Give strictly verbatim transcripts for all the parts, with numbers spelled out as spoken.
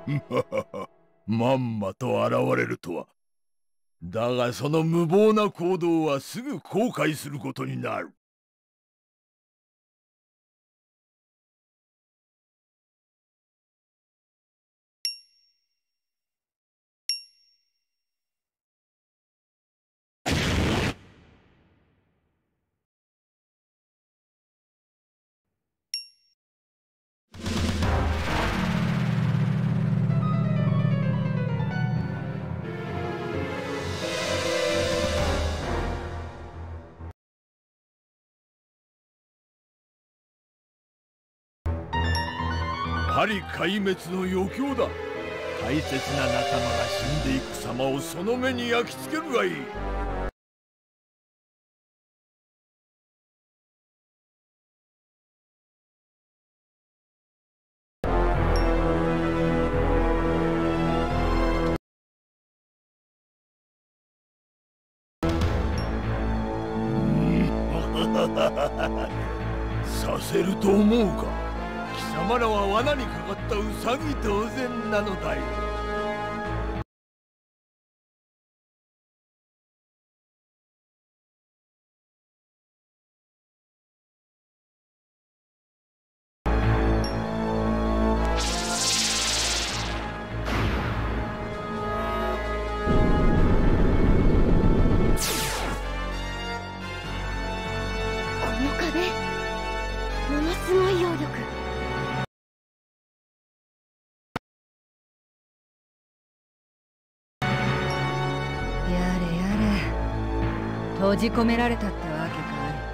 まんまと現れるとは。だがその無謀な行動はすぐ後悔することになる。パリ壊滅の余興だ。大切な仲間が死んでいく様をその目に焼き付けるがいい。させると思うか。貴様らは罠にかかったウサギ同然なのだよ。 すごい揚力。 やれやれ、閉じ込められたってわけか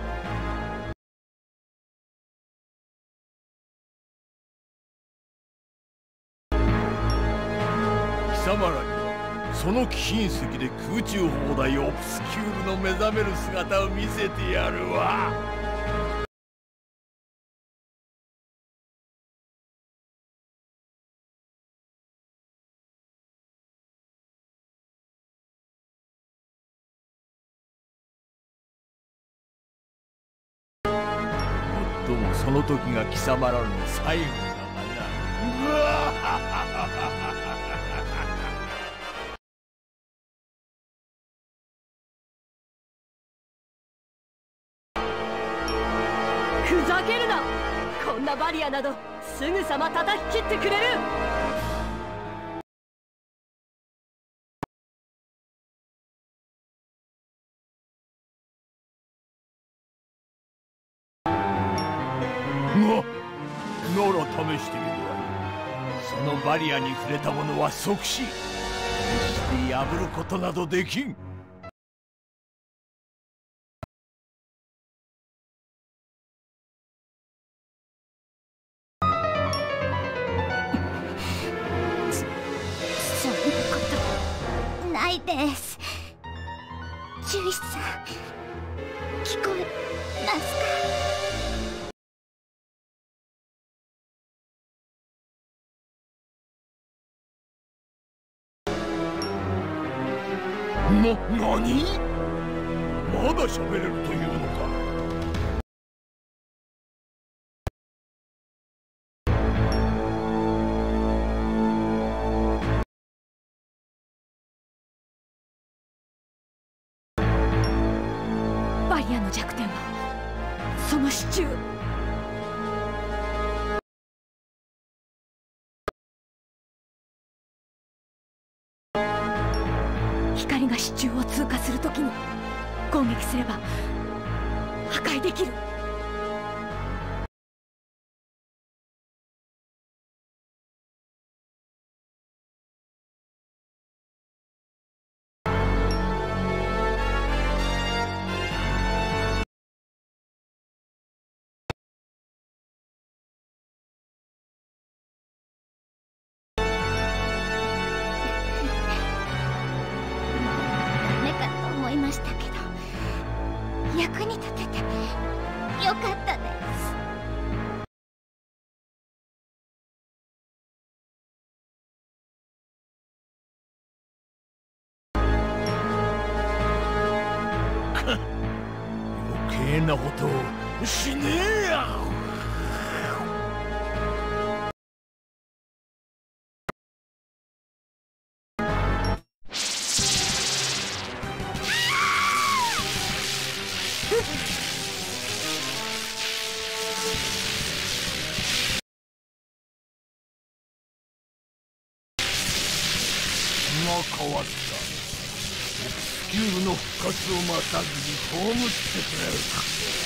い。貴様らにはその貴賓席で空中砲台オプスキュールの目覚める姿を見せてやるわ。もっともその時が貴様らの最後だがな。うわふざけるな。こんなバリアなどすぐさま叩き切ってくれる。 な、なら試してみるわい。そのバリアに触れた者は即死。決して破ることなどできん。 そんなことないです。ジュイさん、聞こえますか？ な、なに？まだ喋れるというのか。 バリアの弱点はその支柱。光が支柱を通過するときに攻撃すれば破壊できる。思いましたけど、役に立ててよかったです。 余計なことをしねえや。 変わった。エクスキューブの復活を待たずに葬ってくれるか。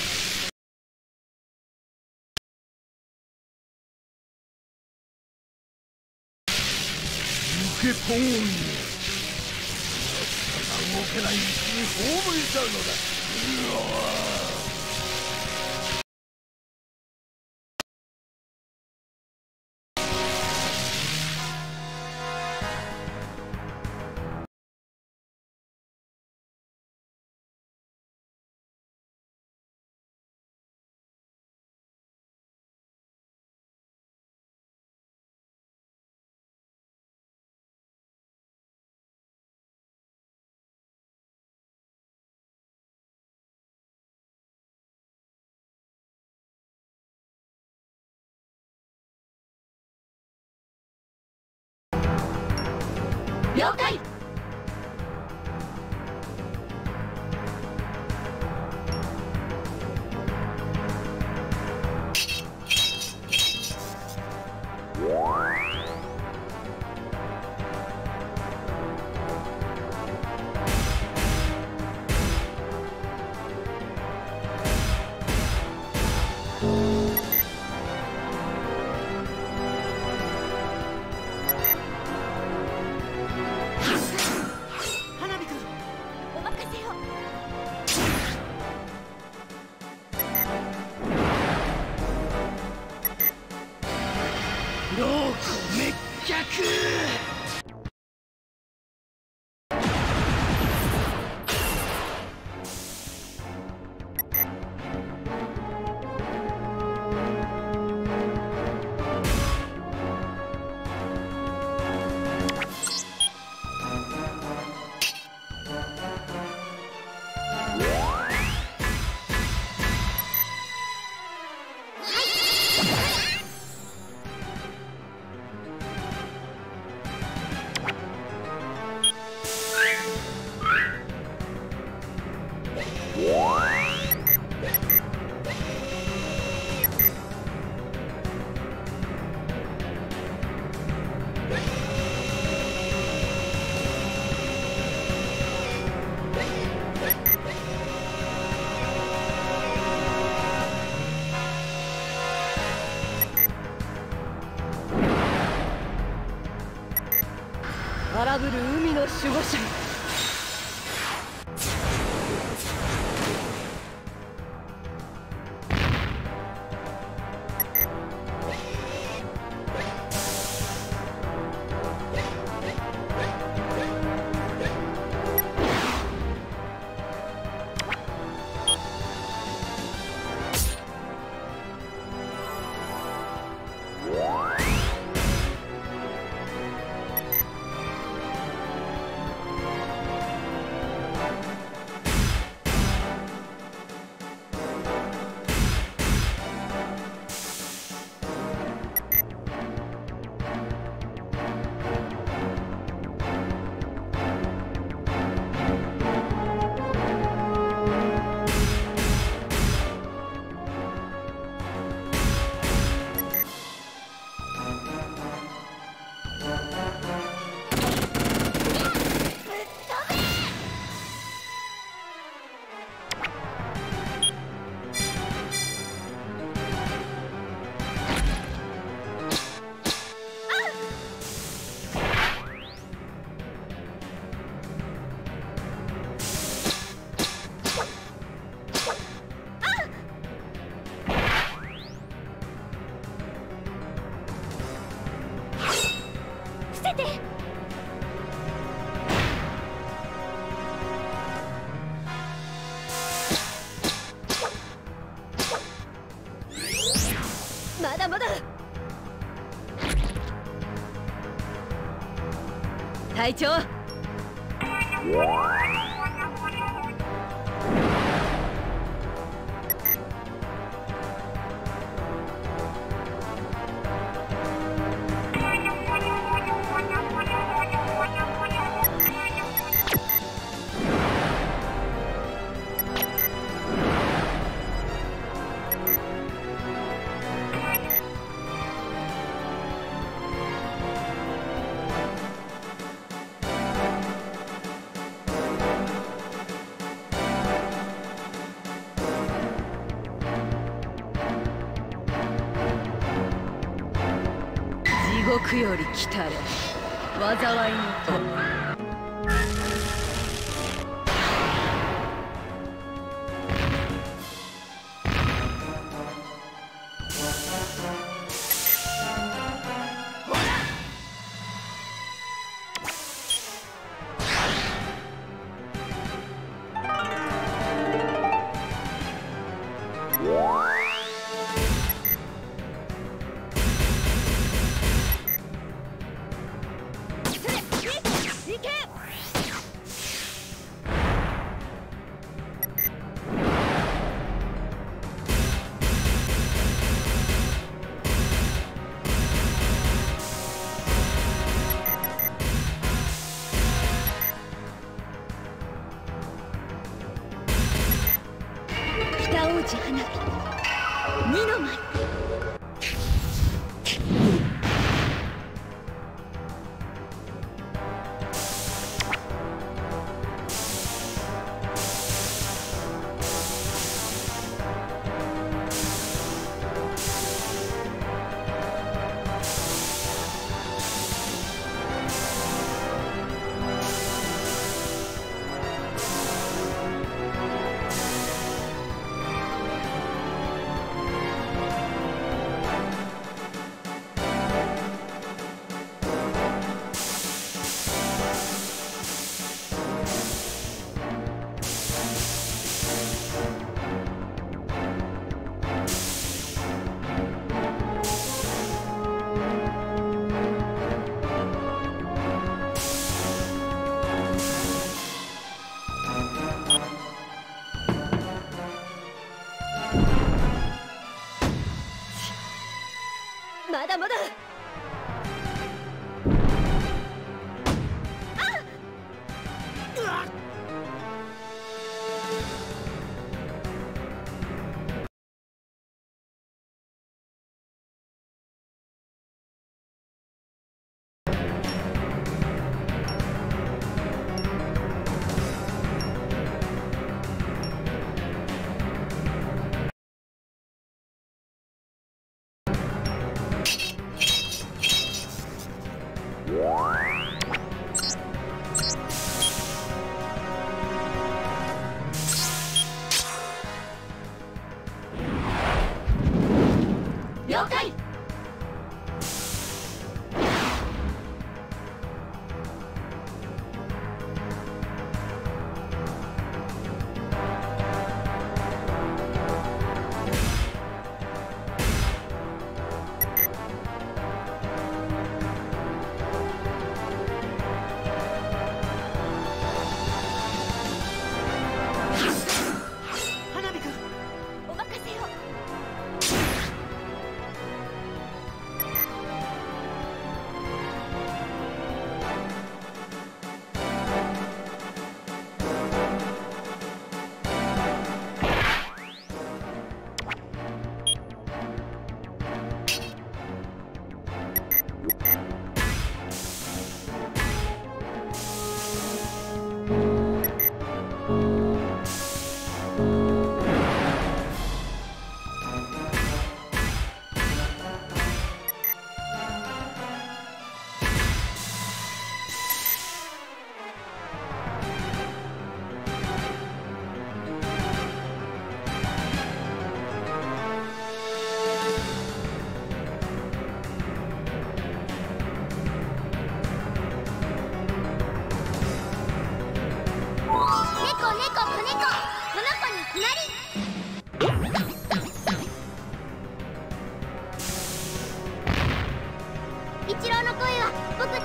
ユケポーンよ、動けないうちに葬り去るのだ。うわ了解。荒ぶる海の守護者よ。まだまだ。隊長。 国より来たれ、災いの友。王子花火二の舞。まだまだ。了解。一郎の声は僕。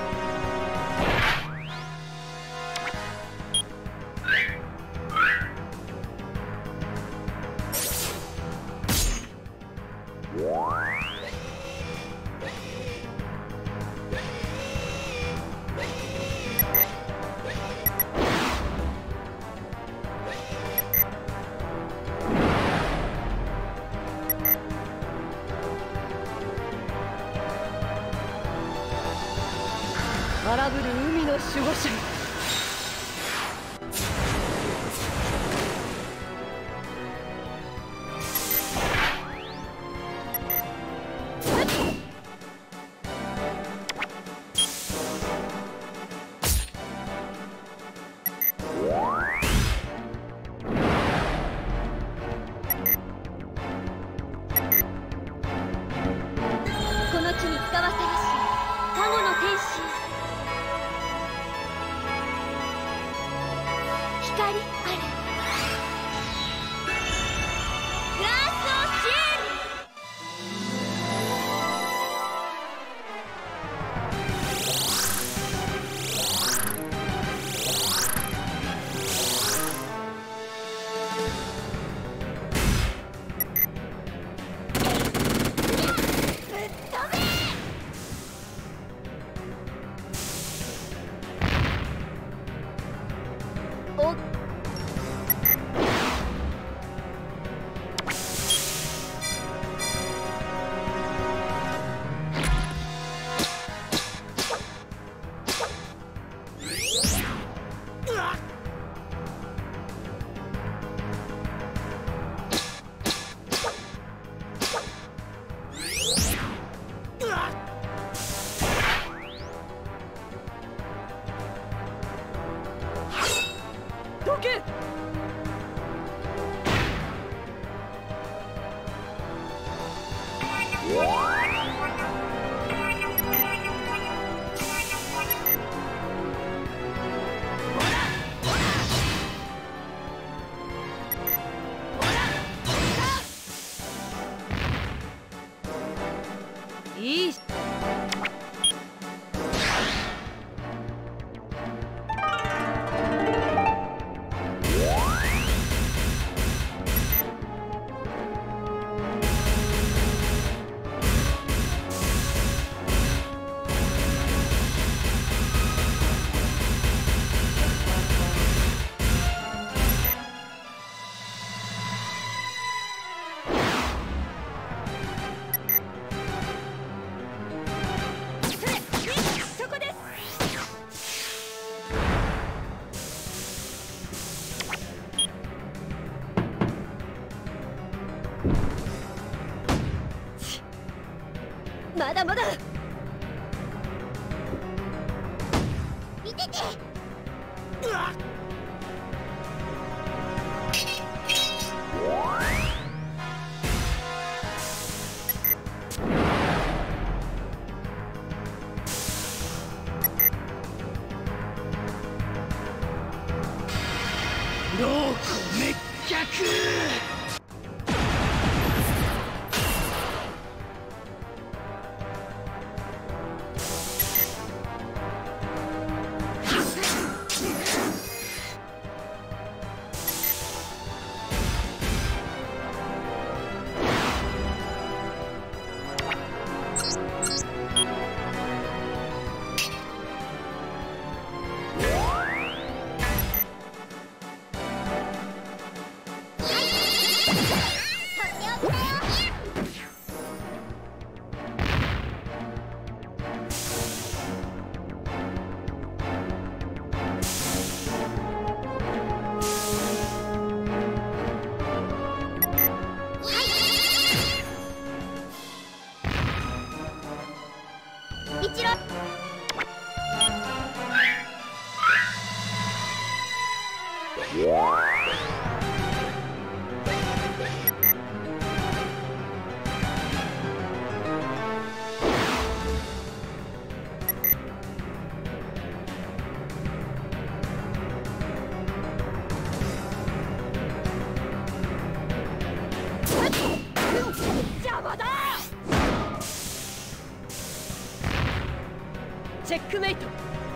荒ぶる海の守護者。 いいし。 まだまだ。見てて。うわっ。 ローコ滅却。 チェックメイト。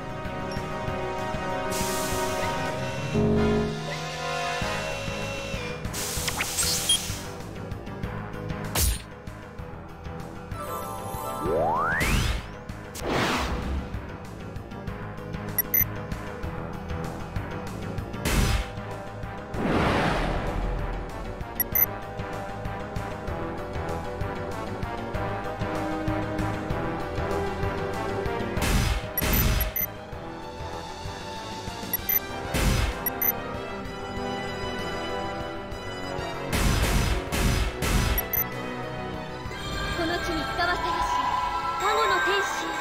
この地に使わせるし、加護の天使。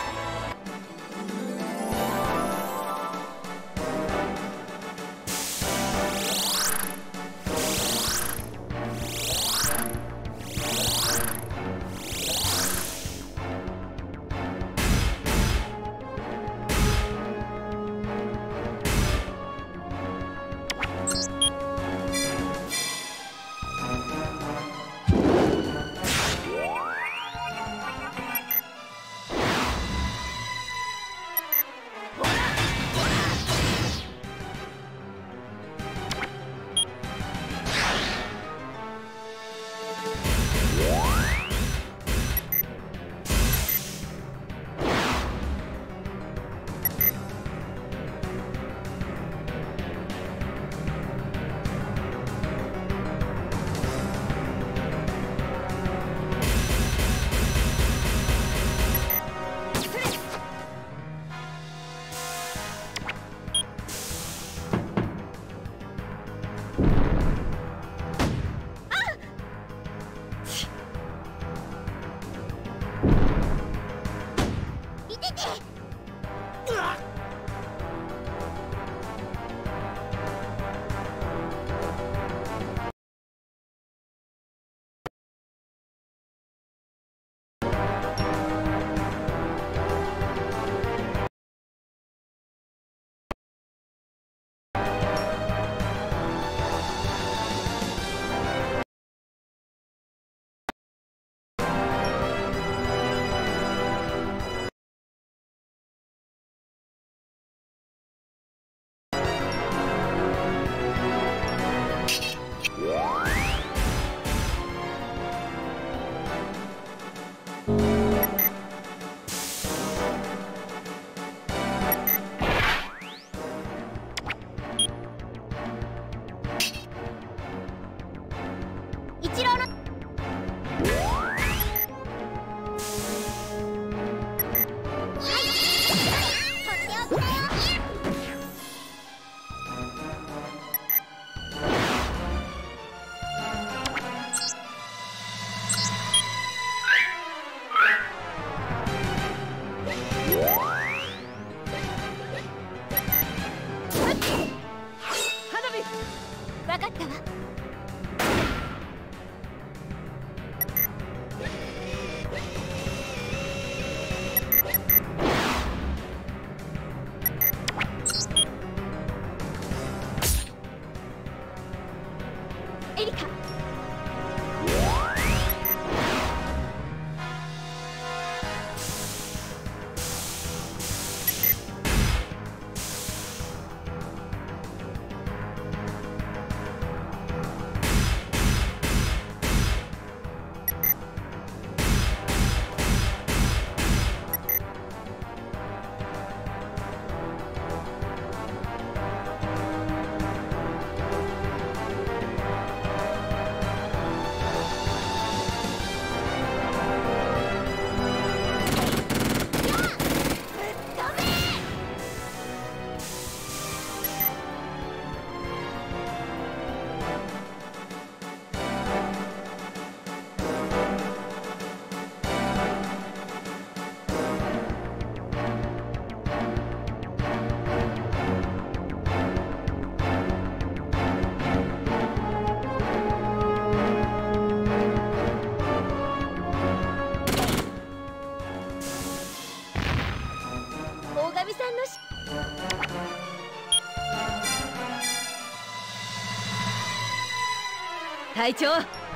隊長。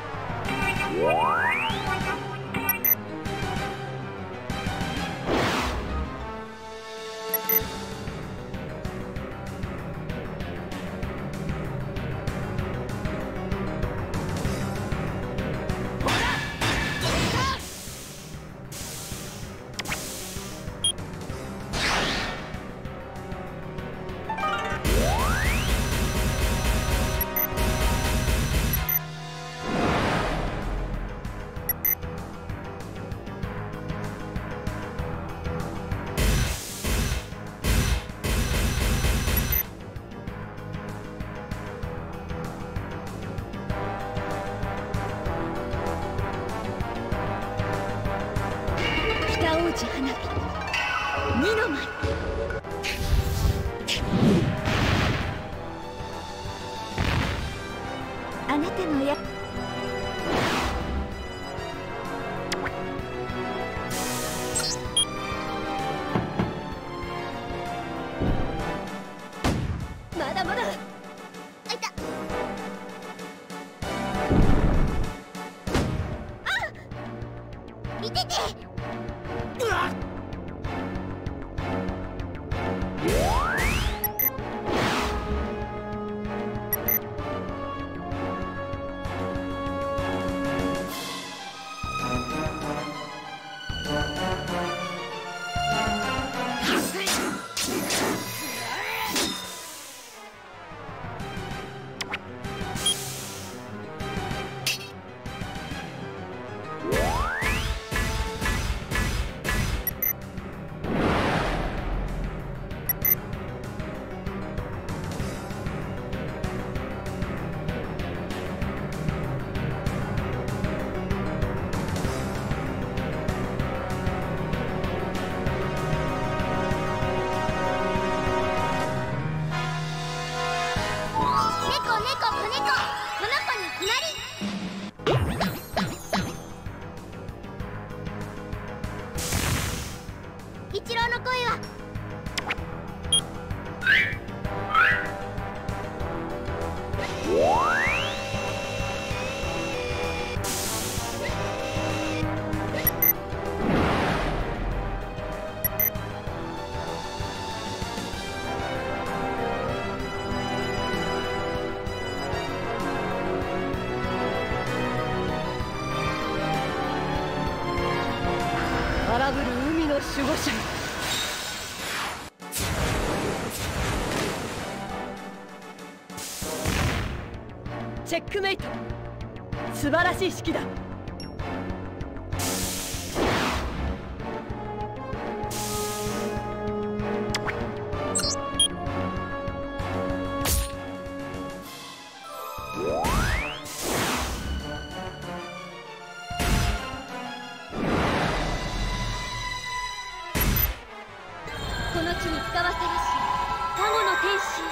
花火二の舞。あなたのやまだまだあいた。あ、見てて。うわっ、一郎の声は荒ぶる海の守護者。チェックメイト。素晴らしい指揮だ。 この地に使わせらし加護の天使。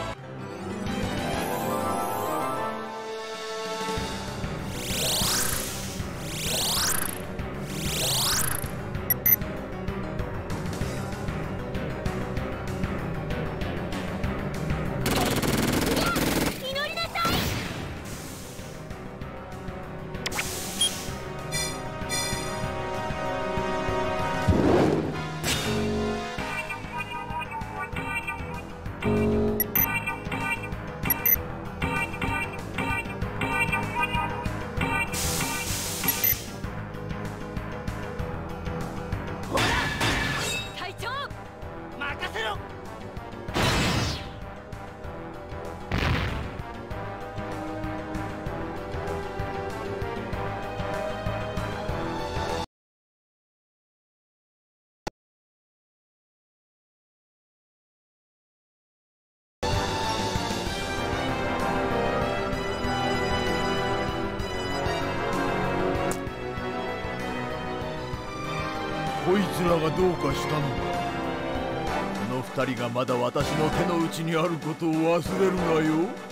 こいつらがどうかしたのか。この二人がまだ私の手の内にあることを忘れるなよ。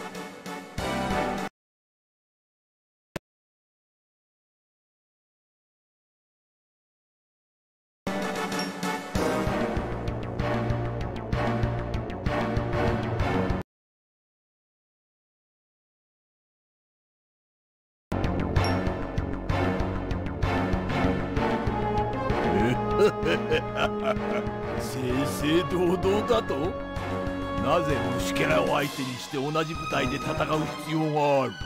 正々堂々だと？なぜ虫けらを相手にして同じ舞台で戦う必要がある？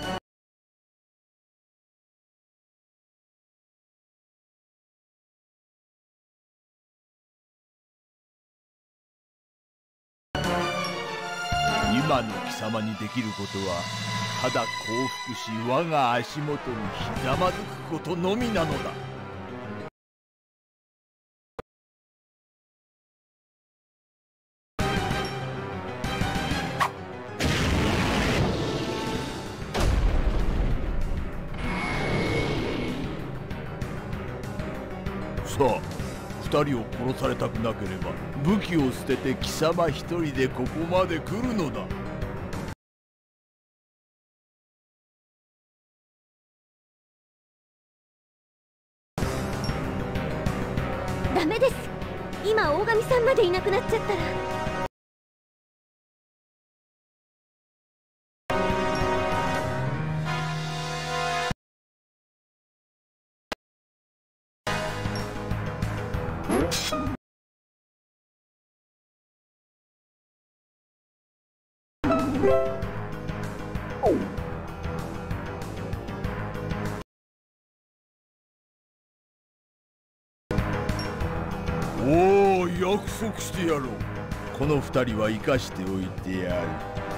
今の貴様にできることはただ降伏し我が足元にひざまずくことのみなのだ。さあ、二人を殺されたくなければ武器を捨てて貴様一人でここまで来るのだ。 ダメです。今大神さんまでいなくなっちゃったら。 おお、約束してやろう。この二人は生かしておいてやる。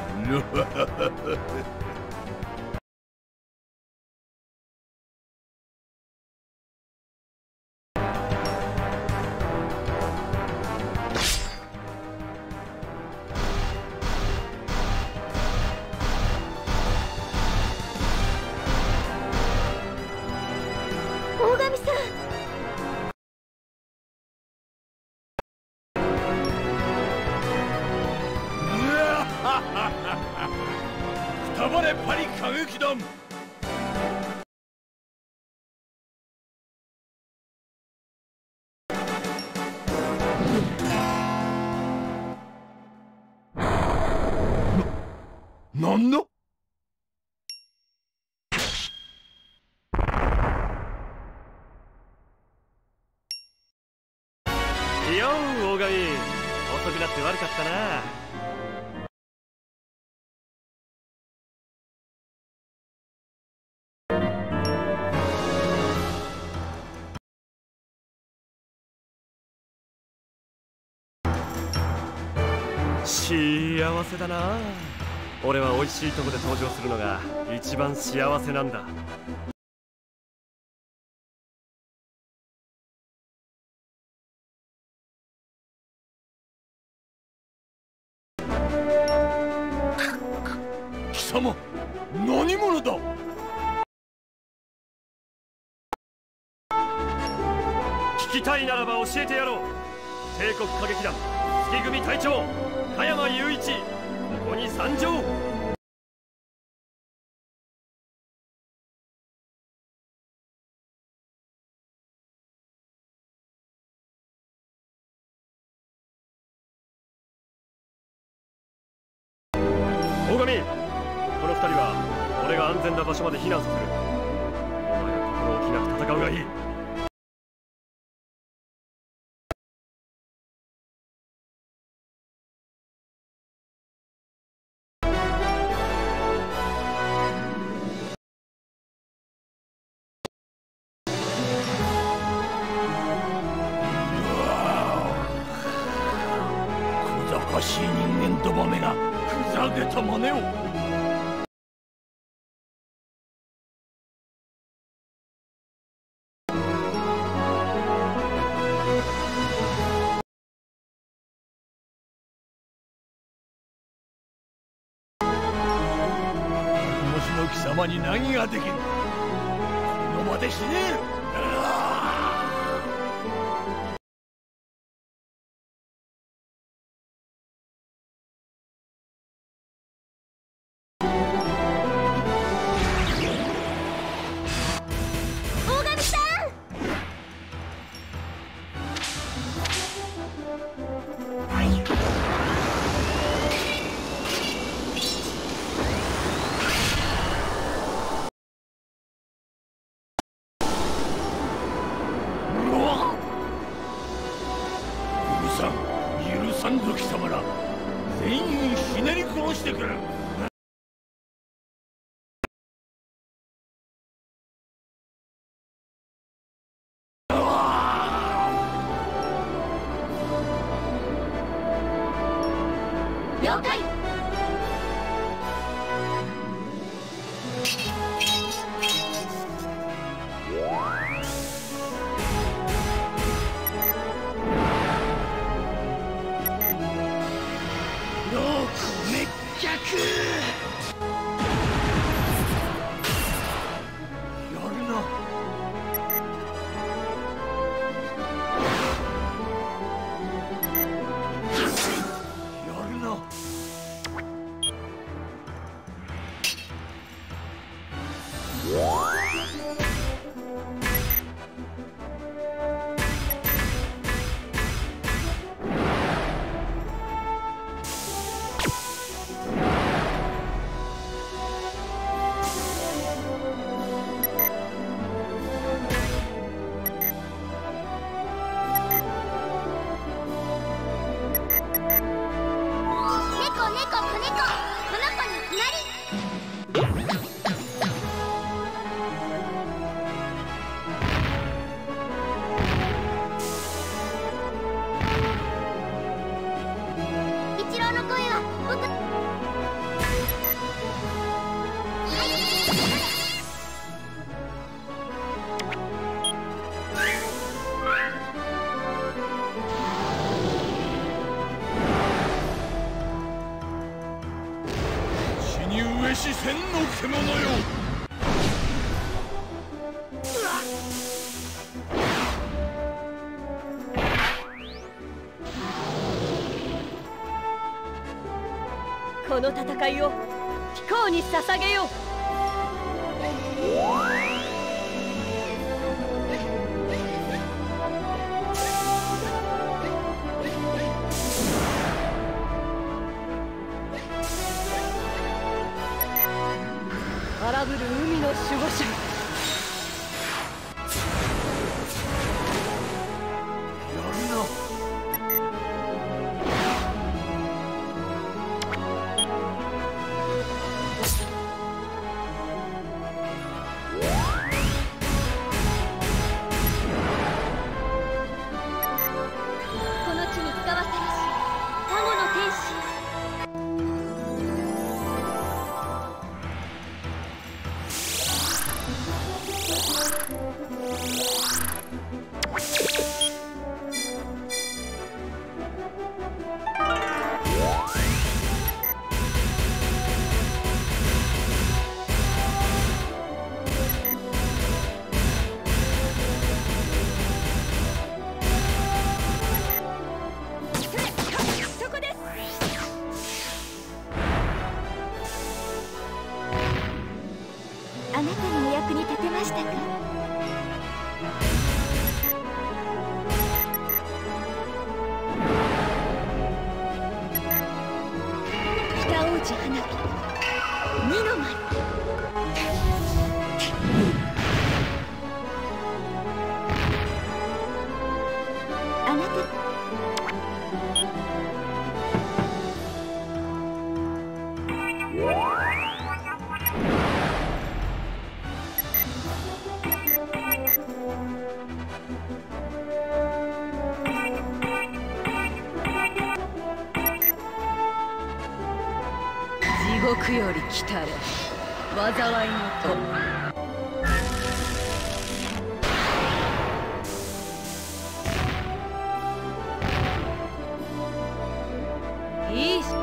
大神さん。 くたばれパリ歌劇団。な、なんだ？ よう大神、遅くなって悪かったな。幸せだな。俺は美味しいとこで登場するのが一番幸せなんだ。 貴様、何者だ？ 聞きたいならば教えてやろう。帝国歌劇団月組隊長加山雄一、ここに参上。大神、この二人は俺が安全な場所まで避難させる。お前は心置きなく戦うがいい。 小賢しい人間どもめがふざけた真似を。虫の貴様に何ができる？この場で死ねる。 この戦いを貴公に捧げよう。荒ぶる海の守護者。 あなたのお役に立てましたか？北王子花火二の舞。あなた地獄より来たれ災いのと。いいし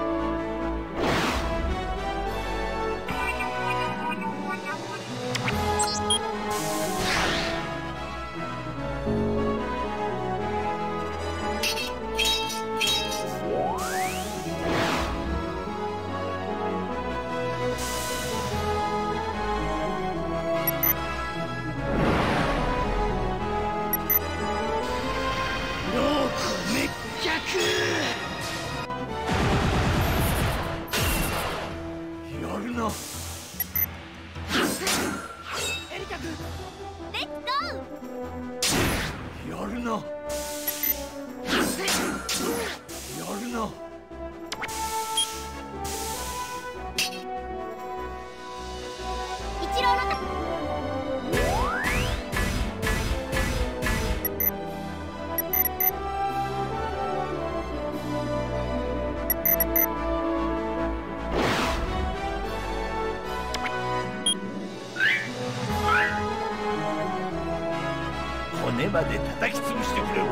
やるな。 エリカ君レッツゴー。 やるな。やるな。 一郎のた骨まで叩き潰してくれる。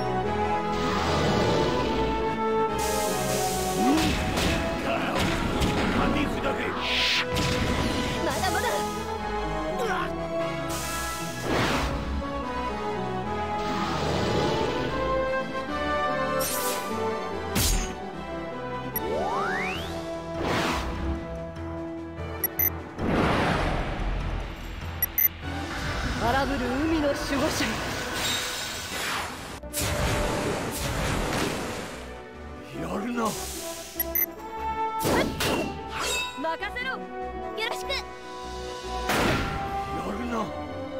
紙札け。 まだまだ。荒ぶる海の守護者。 やるな。 任せろ。 よろしく。 やるな。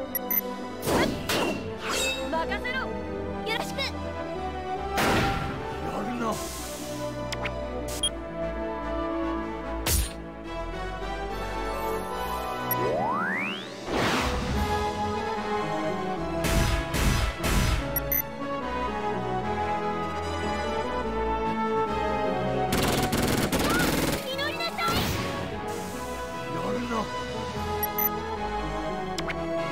任せろ。 よろしく。 やるな。 祈りなさい。 やるな。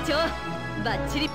長バッチリ。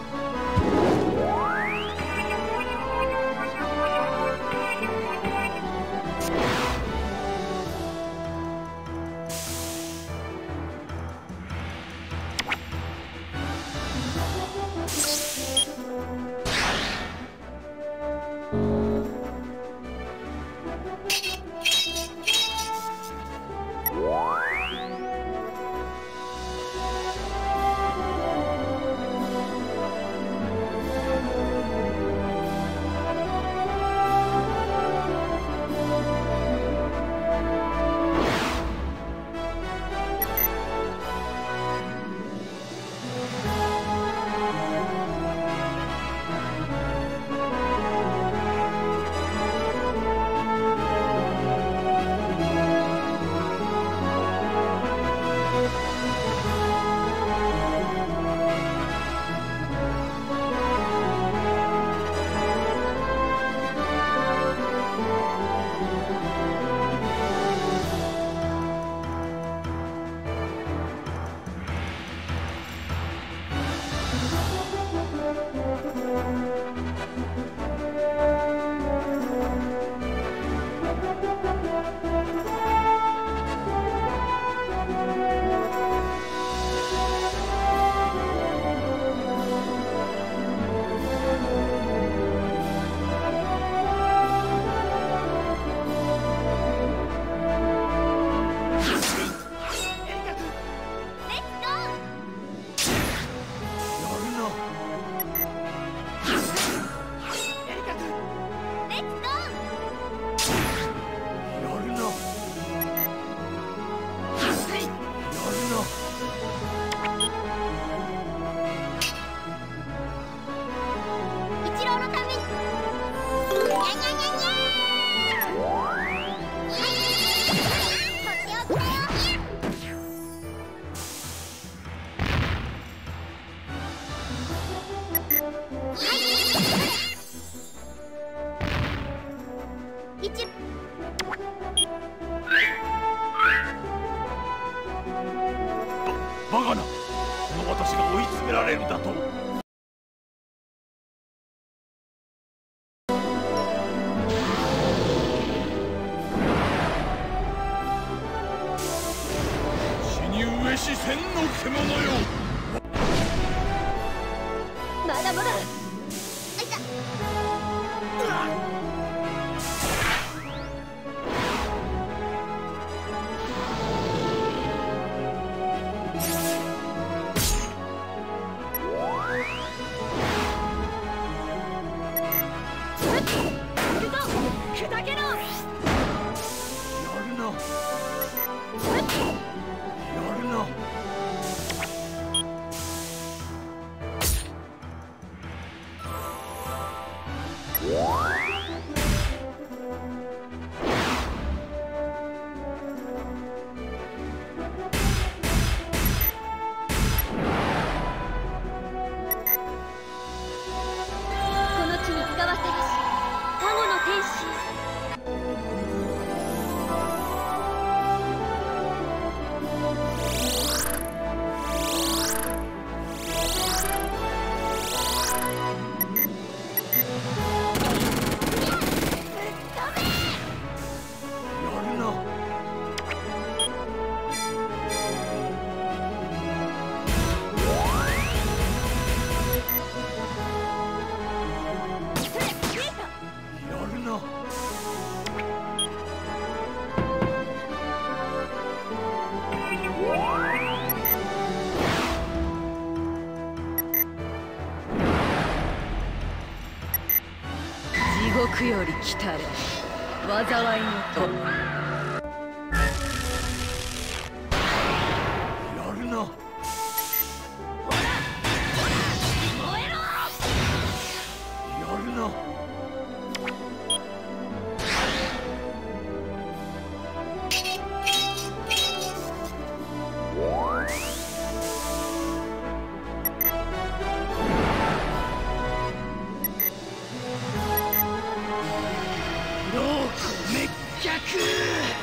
バカな、この私が追い詰められるだと。死に飢えし千の獣よ。 まだまだ。地獄より来たれ災いのと。 やるな。 ほらほら燃えろ。 やるな。 滅却。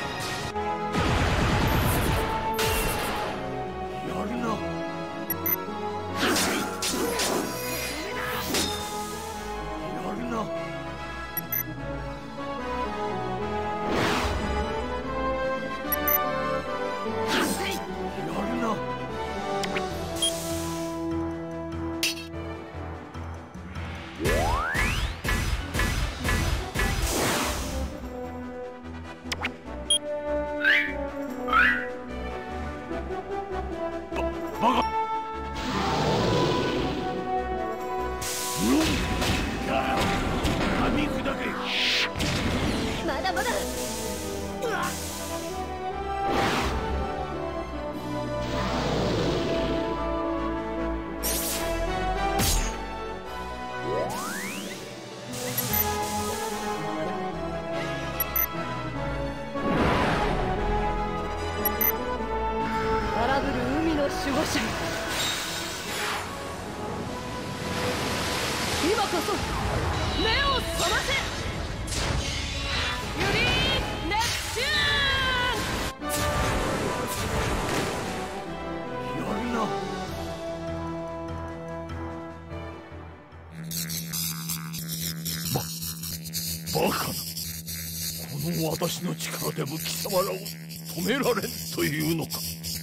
だまだ。荒ぶる海の守護者よ、今こそ目を覚ませ。ユリー・ネプチューン。 やるな。ババカな。この私の力でも貴様らを止められんというのか。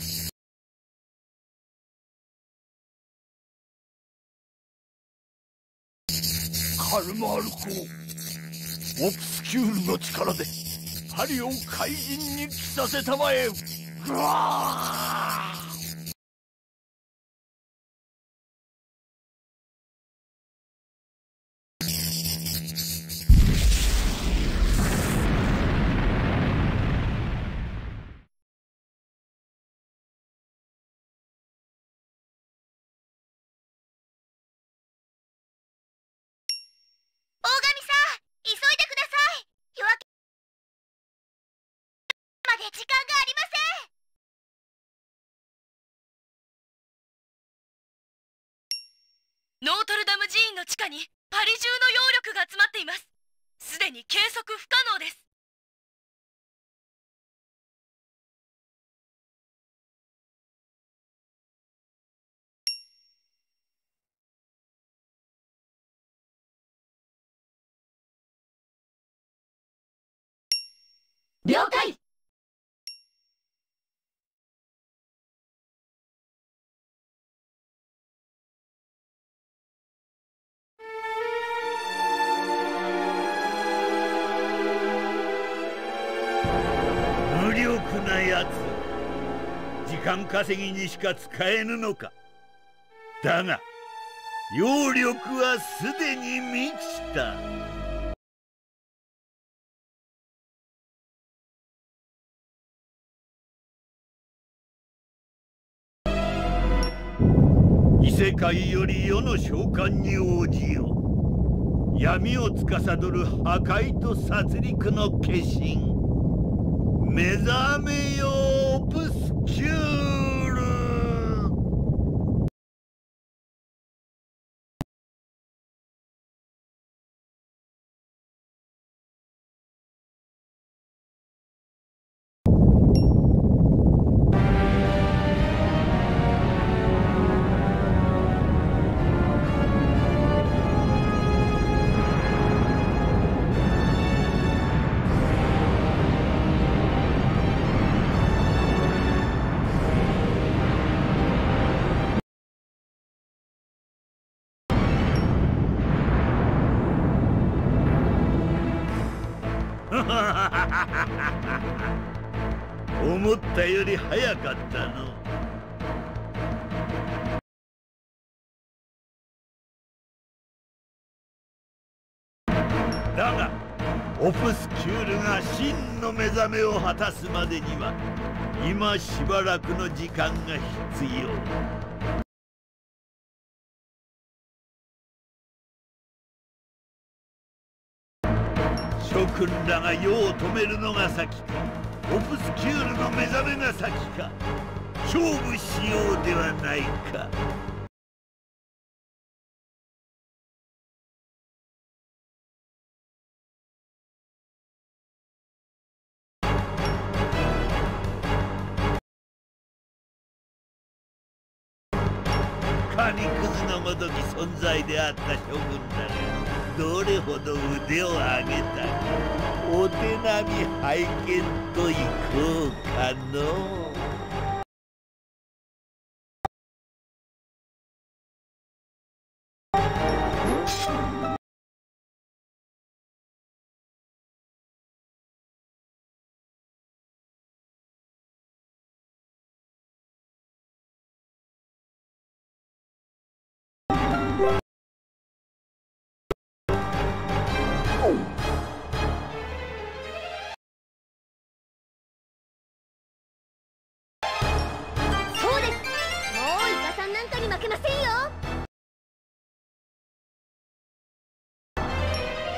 カルマール公、オプスキュールの力でパリを怪人に着させたまえ。ぐわー。 時間がありません。ノートルダム寺院の地下にパリ中の妖力が集まっています。すでに計測不可能です。了解。 無力なやつ、時間稼ぎにしか使えぬのか。だが妖力はすでに満ちた。異世界より世の召喚に応じよ。闇を司る破壊と殺戮の化身、目覚めよオプスキュール。思ったより早かったの。だがオプスキュールが真の目覚めを果たすまでには今しばらくの時間が必要。諸君らが世を止めるのが先か、オプスキュールの目覚めが先か、勝負しようではないか。紙くずのごとき存在であった諸君らがどれほど腕を上げたか、お手並み拝見といこうかの。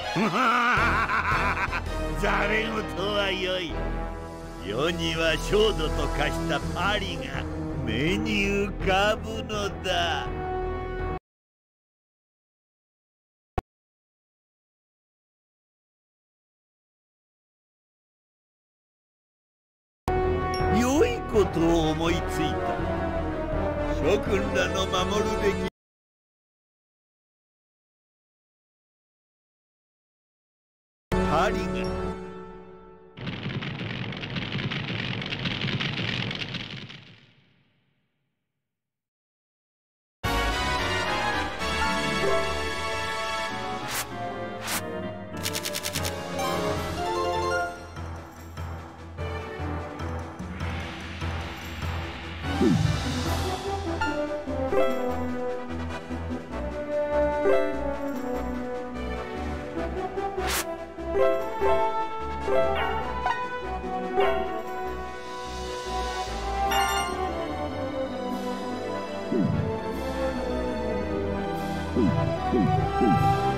ざれ言はよい。世には焦土と化したパリが目に浮かぶのだ。良いことを思いついた。諸君らの守るべきパリがうん